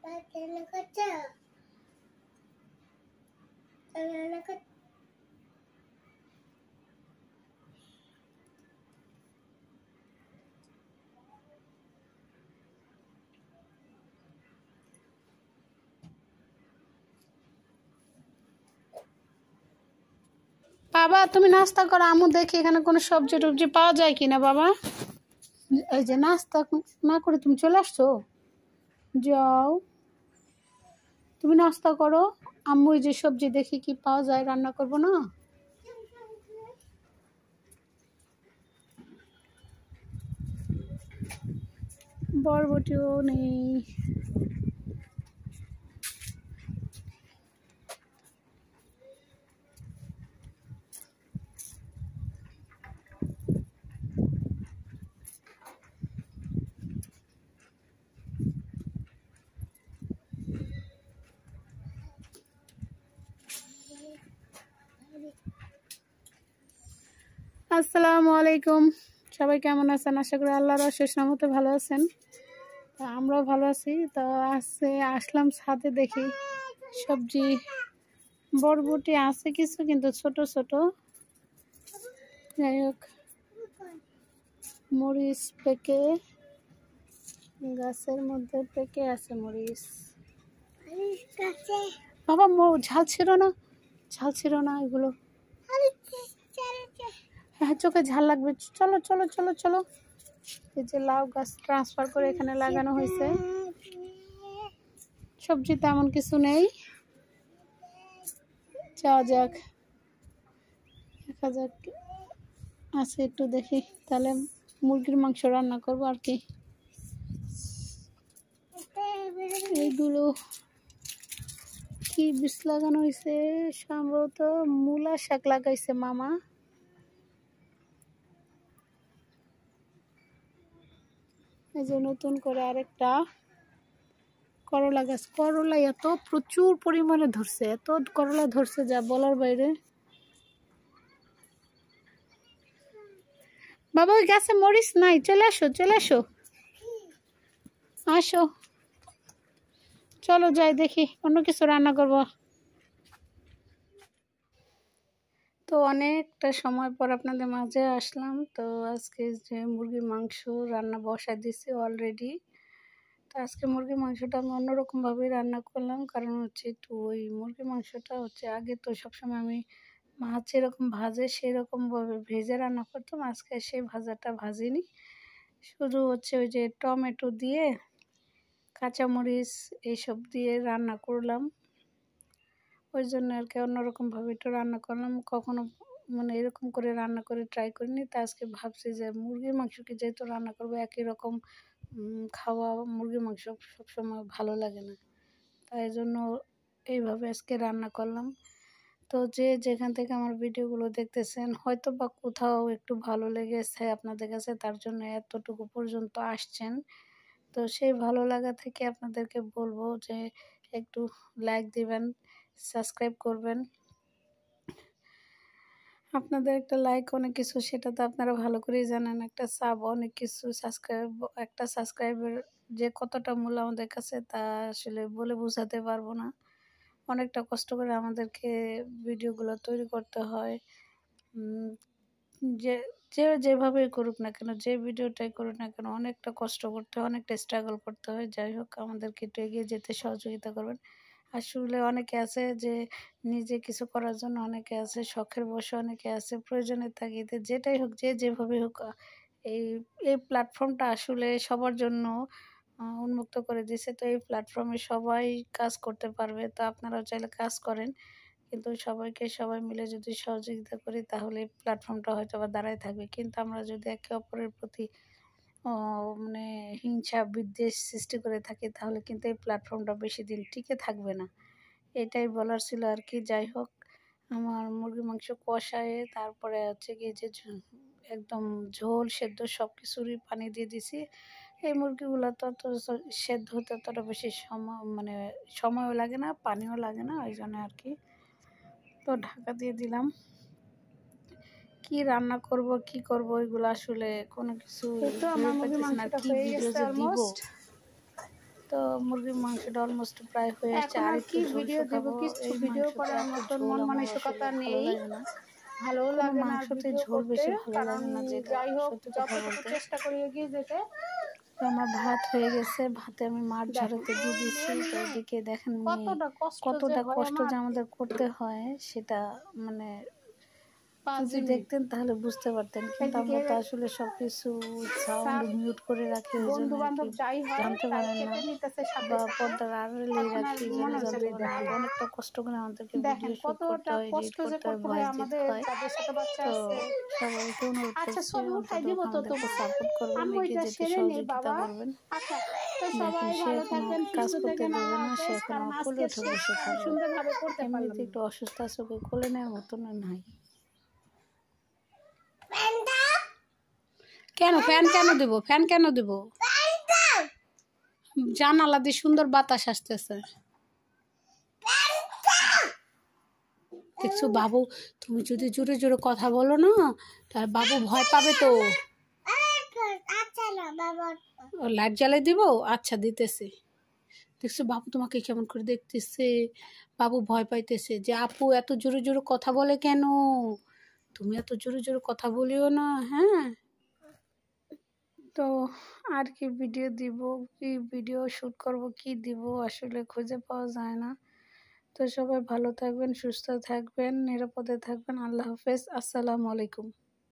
বাবা তুমি নাস্তা করো, আমু দেখি এখানে কোনো সবজি টবজি পাওয়া যায় কিনা। বাবা এই যে নাস্তা না করে তুমি চলে আসছো, যাও তুমি নাস্তা করো, আম্মু এই যে সবজি দেখি কি পাওয়া যায়, রান্না করব না। বরবটিও নেই। আসসালামু আলাইকুম, সবাই কেমন আছেন? আশা করি আল্লাহর অশেষ রহমতে ভালো আছেন। আমরাও ভালো আছি। তো আসলাম ছাদে, দেখি সবজি বরবটি আছে কিছু, কিন্তু ছোট ছোট। যাই হোক, মরিচ পেকে গাছের মধ্যে পেকে আছে মরিচ। বাবা ঝাল ছিল না, ঝাল ছিল না এগুলো। হ্যাঁ চোখে ঝাল লাগবে। চলো চলো চলো চলো। এই যে লাউ গাছ ট্রান্সফার করে এখানে লাগানো হয়েছে। সবজি তেমন কিছু নেই, যাওয়া যাক, দেখা যাক আছে একটু দেখি। তাহলে মুরগির মাংস রান্না করবো আর কি। এইগুলো কি বীজ লাগানো হয়েছে? সম্ভবত মূলা শাক লাগাইছে মামা। এই যে নতুন করে আরেকটা করলা গাছ। করলা এত প্রচুর পরিমাণে ধরছে, এত করলা ধরছে যা বলার বাইরে। বাবা ওই গাছে মরিচ নাই, চলে আসো চলে আসো, আসো চলো যাই দেখি অন্য কিছু রান্না করব। তো অনেকটা সময় পর আপনাদের মাঝে আসলাম। তো আজকে যে মুরগির মাংস রান্না বসায় দিছি অলরেডি। তো আজকে মুরগির মাংসটা আমি অন্যরকমভাবে রান্না করলাম, কারণ হচ্ছে একটু ওই মুরগির মাংসটা হচ্ছে আগে তো সবসময় আমি মাছ যেরকম ভাজে সেরকমভাবে ভেজে রান্না করতাম। আজকে সেই ভাজাটা ভাজিনি, শুধু হচ্ছে ওই যে টমেটো দিয়ে কাঁচামরিচ এইসব দিয়ে রান্না করলাম। ওই জন্য আর কি অন্যরকমভাবে একটু রান্না করলাম। কখনো মানে এরকম করে রান্না করে ট্রাই করিনি। তা আজকে ভাবছি যে মুরগির মাংসকে যেহেতু রান্না করবো একই রকম খাওয়া, মুরগির মাংস সবসময় ভালো লাগে না, তাই জন্য এইভাবে আজকে রান্না করলাম। তো যে যেখান থেকে আমার ভিডিওগুলো দেখতেছেন, হয়তো বা কোথাও একটু ভালো লেগেছে আপনাদের কাছে, তার জন্য এতটুকু পর্যন্ত আসছেন। তো সেই ভালো লাগা থেকে আপনাদেরকে বলবো যে একটু লাইক দিবেন, সাবস্ক্রাইব করবেন। আপনাদের একটা লাইক অনেক কিছু, সেটা তো আপনারা ভালো করেই জানেন। একটা সাব অনেক কিছু, সাবস্ক্রাইব একটা সাবস্ক্রাইবের যে কতটা মূল্য আমাদের কাছে তা আসলে বলে বোঝাতে পারবো না। অনেকটা কষ্ট করে আমাদেরকে ভিডিওগুলো তৈরি করতে হয়। যে যে যেভাবেই করুক না কেন, যে ভিডিওটাই করুক না কেন, অনেকটা কষ্ট করতে হয়, অনেকটা স্ট্রাগল করতে হয়। যাই হোক, আমাদেরকে একটু এগিয়ে যেতে সহযোগিতা করবেন। আসলে অনেকে আছে যে নিজে কিছু করার জন্য, অনেকে আছে শখের বশে, অনেকে আছে প্রয়োজনের তাগিদে, যেটাই হোক যে যেভাবে হোক এই এই প্ল্যাটফর্মটা আসলে সবার জন্য উন্মুক্ত করে দিয়েছে। তো এই প্ল্যাটফর্মে সবাই কাজ করতে পারবে। তো আপনারাও চাইলে কাজ করেন, কিন্তু সবাই মিলে যদি সহযোগিতা করি তাহলে এই প্ল্যাটফর্মটা হয়তো বা দাঁড়ায় থাকবে। কিন্তু আমরা যদি একে অপরের প্রতি মানে হিংসা বিদ্বেষ সৃষ্টি করে থাকি, তাহলে কিন্তু এই প্ল্যাটফর্মটা বেশি দিন টিকে থাকবে না। এটাই বলার ছিল আর কি। যাই হোক, আমার মুরগির মাংস কষায় তারপরে হচ্ছে কি যে একদম ঝোল সেদ্ধ সব কিছুরই পানি দিয়ে দিছি। এই মুরগিগুলো তো সেদ্ধ হতে অতটা বেশি সময় মানে সময়ও লাগে না, পানিও লাগে না, ওই জন্য আর কি। তো ঢাকা দিয়ে দিলাম। কি রান্না করব কি করব এগুলো আসলে কোনো কিছু ভেবে পাচ্ছি না, কি ভিডিও যে দিব। তো মুরগির মাংসটা অলমোস্ট প্রায় হয়ে আসছে, এখন আর আর একটু কি ঝোল ভিডিও দেব, শুকাবো। কিছু এই ভিডিও মাংসতে করার এত মতন ঝোল মন আমার আসলে মানসিকতা ভালো নেই, লাগে না, ভালো কোনো লাগে না মাংসতে ভিডিও ঝোল করতে। বেশি ভালো কারণ লাগে না, যেটা যাই হোক, সত্যি কথা যতটুকু বলতে। চেষ্টা করি এগিয়ে যেতে। তো আমার ভাত হয়ে গেছে, ভাতে আমি মাছ দেখেন ঝরাতে দিয়ে দিচ্ছি। মেয়ে তো নিয়ে এদিকে দেখেন মেয়ে কতটা কষ্ট যে কতটা হয় কষ্ট আমার, যে আমাদের করতে হয় সেটা মানে 5 যদি মিনিট। দেখতেন তাহলে বুঝতে পারতেন, কিন্তু এদিকে আমরা তো আসলে সবকিছু সাউন্ড তার মিউট করে রাখি, ওই জন্য বন্ধু আর কি বান্ধব যাই হয় জানতে তাই পারেন না, কেটে নিতেছে সাথে বা সাথে। পর্দার আড়ালেই এখন আর রাখি, এই জন্য মনে হচ্ছে জানতে যে পারেন না। দেখি, অনেকটা কষ্ট করে আমাদেরকে দেখেন ভিডিও শ্যুট করতে কতটা হয়, এডিট কষ্ট যে করতে হয়, করতে হয় ভয়েস দিতে আমাদের, হয়। যাদের ছোট বাচ্চা তো আছে। সবাইকে অনুরোধ আচ্ছা করছি ছবি উঠাই অন্তত দিব তো আমাদেরকে তোমার, সাপোর্ট করবেন, আম্মু এগিয়ে এটা যেতে সেরে নেই সহযোগিতা বাবা। করবেন। আচ্ছা, তো দেখেন সবাই সে ভালো এখনো থাকবেন, কাজ সুস্থ করতে থাকেন, দেবে আল্লাহ না, সে হাফেজ। এখনো কারণ কোলে আজকের উঠে বসে শেষটা আমি থাকবে। সুন্দরভাবে করতে পারলাম এমনিতে না। একটু অসুস্থ আছে, ওকে কোলে নেওয়ার মতন নাই। কেন ফ্যান কেন দেব, ফ্যান কেন দেব? জানালা দিয়ে সুন্দর বাতাস আসতেছে। দেখছো বাবু, তুমি যদি জোরে জোরে কথা বলো না তাহলে বাবু ভয় পাবে তো। লাইট জ্বালাই দিব, আচ্ছা দিতেছি। দেখছো বাবু তোমাকে কেমন করে দেখতেছে, বাবু ভয় পাইতেছে যে আপু এত জোরে জোরে কথা বলে কেন, তুমি এত জোরে জোরে কথা বলিও না, হ্যাঁ। তো আর কি ভিডিও দিব, কি ভিডিও শ্যুট করব, কি দিব আসলে খুঁজে পাওয়া যায় না। তো সবাই ভালো থাকবেন, সুস্থ থাকবেন, নিরাপদে থাকবেন। আল্লাহ হাফেজ, আসসালামু আলাইকুম।